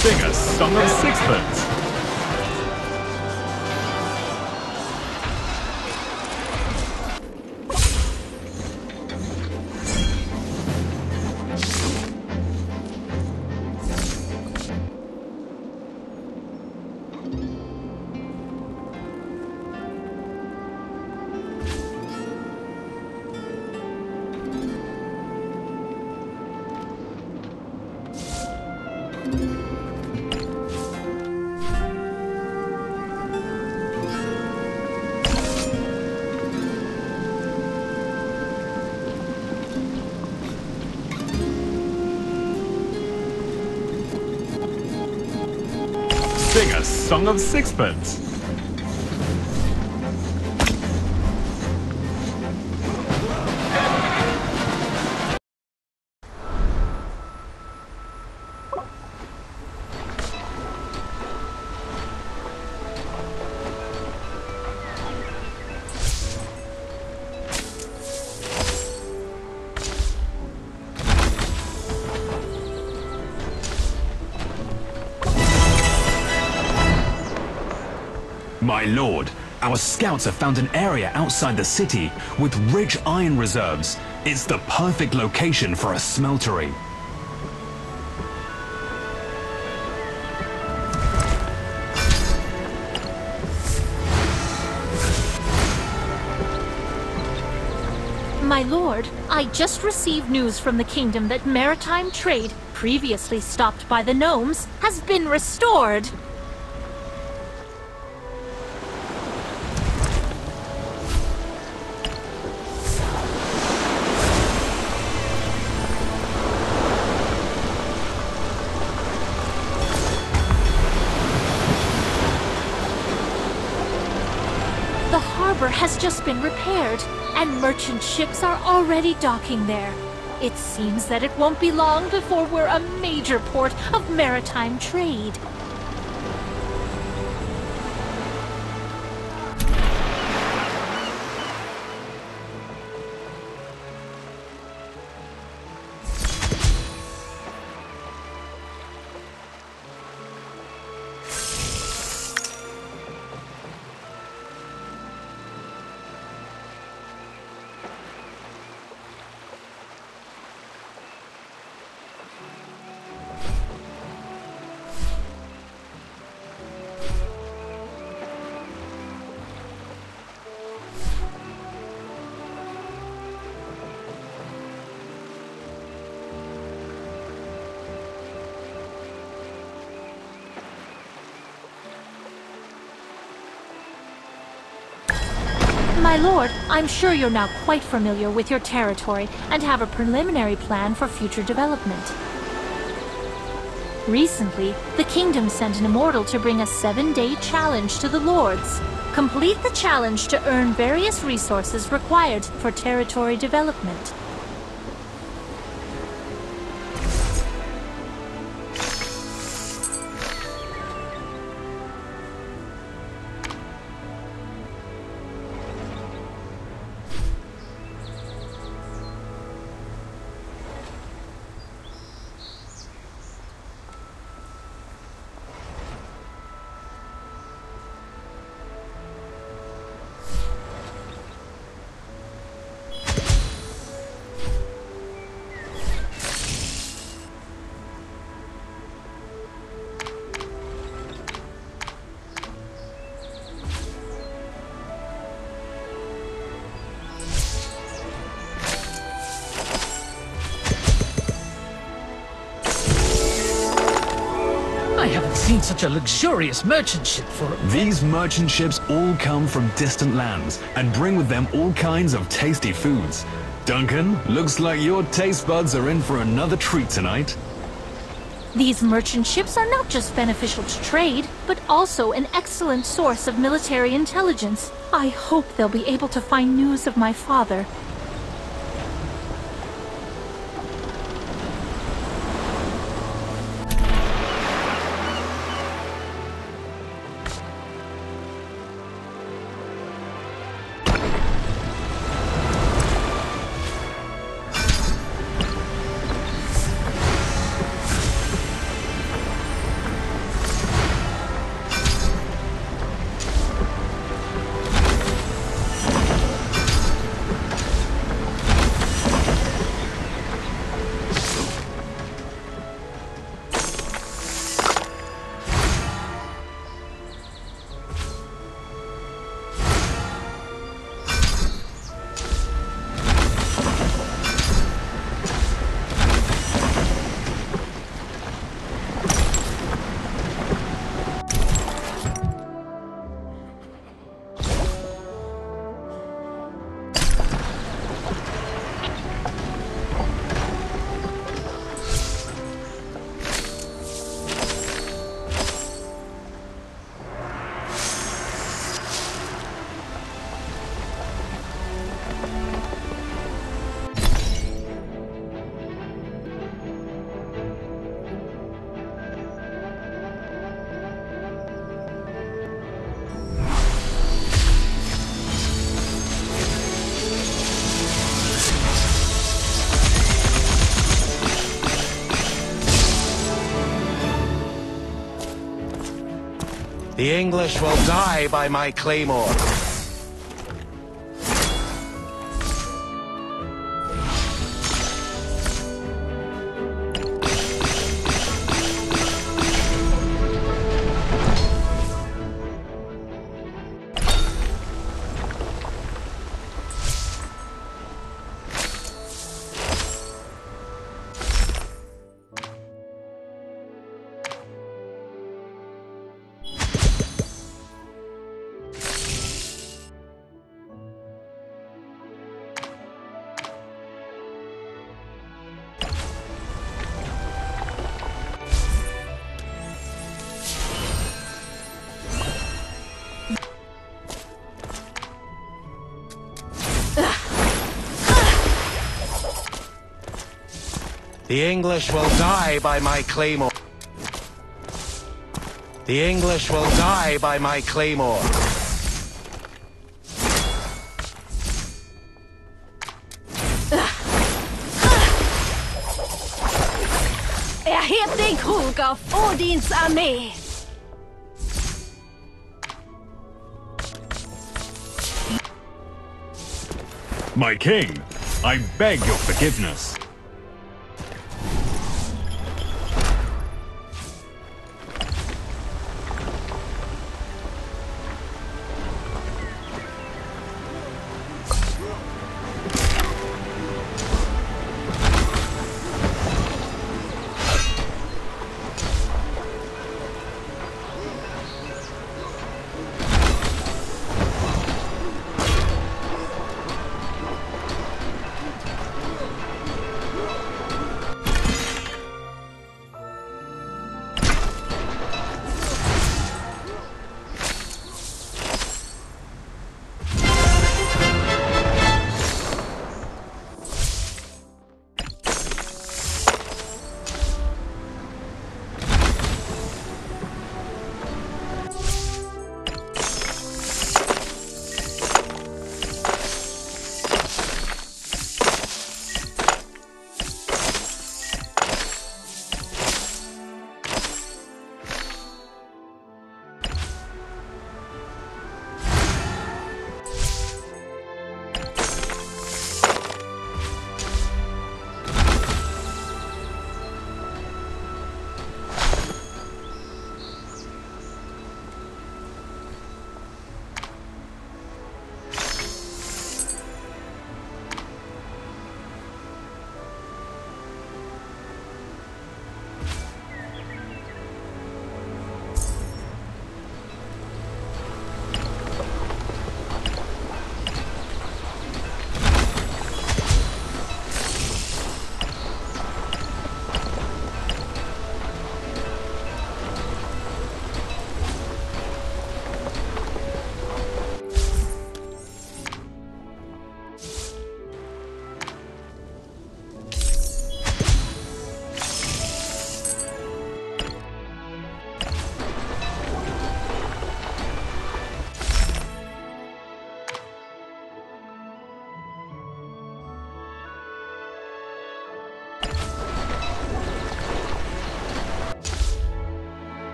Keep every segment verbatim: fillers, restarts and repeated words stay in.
Sing a song of sixpence. Sing a song of sixpence. My lord, our scouts have found an area outside the city with rich iron reserves. It's the perfect location for a smeltery. My lord, I just received news from the kingdom that maritime trade, previously stopped by the gnomes, has been restored. The harbor has just been repaired, and merchant ships are already docking there. It seems that it won't be long before we're a major port of maritime trade. My lord, I'm sure you're now quite familiar with your territory and have a preliminary plan for future development. Recently, the kingdom sent an immortal to bring a seven-day challenge to the lords. Complete the challenge to earn various resources required for territory development. I haven't seen such a luxurious merchant ship for... These merchant ships all come from distant lands and bring with them all kinds of tasty foods. Duncan, looks like your taste buds are in for another treat tonight. These merchant ships are not just beneficial to trade, but also an excellent source of military intelligence. I hope they'll be able to find news of my father. The English will die by my claymore. The English will die by my claymore. The English will die by my claymore. Erhebt den Krug auf Odins Armee! My king, I beg your forgiveness.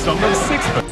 song of sixpence.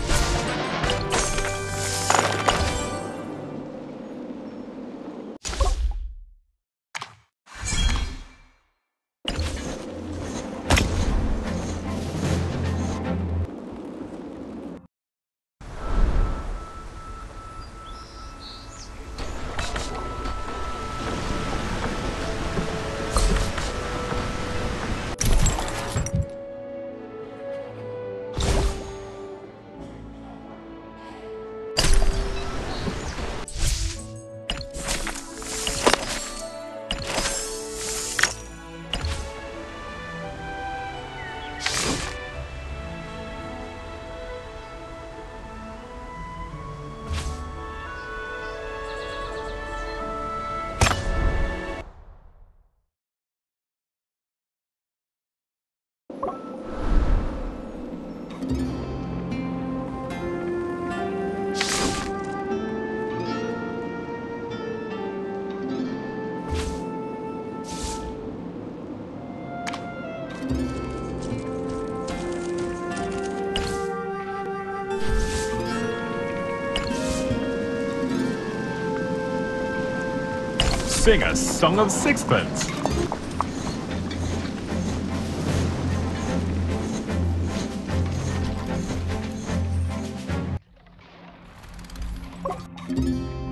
Sing a song of sixpence. Thank you.